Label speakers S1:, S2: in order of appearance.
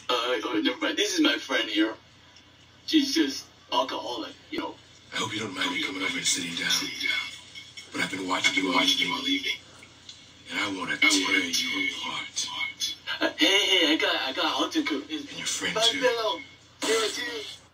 S1: Oh, never mind. This is my friend here. She's just alcoholic, you know.
S2: I hope you don't mind me coming over and sitting down. But I've been watching you all evening. And I want to tear you apart.
S1: Hey, I got hot to cook.
S2: And your friend
S1: Bye,
S2: too.
S1: Bello. Here it is.